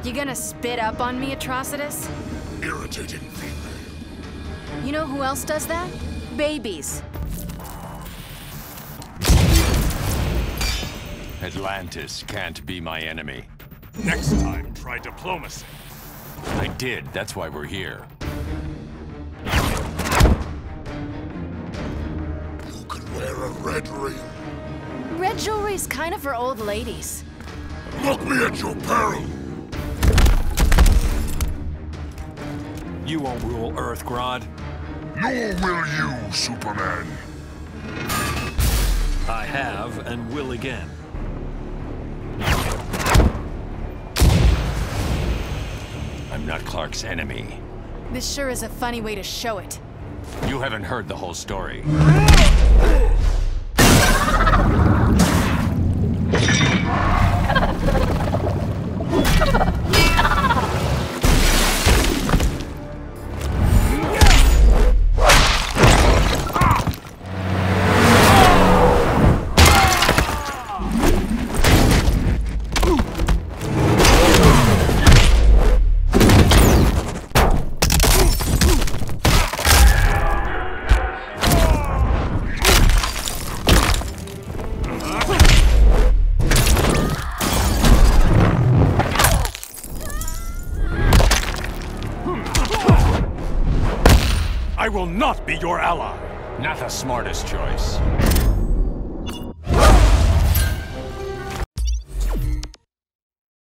You gonna spit up on me, Atrocitus? Irritating female. You know who else does that? Babies. Atlantis can't be my enemy. Next time, try diplomacy. I did, that's why we're here. You could wear a red ring. Red jewelry's kind of for old ladies. Look me at your peril. You won't rule Earth, Grodd. Nor will you, Superman. I have and will again. I'm not Clark's enemy. This sure is a funny way to show it. You haven't heard the whole story. I will not be your ally! Not the smartest choice.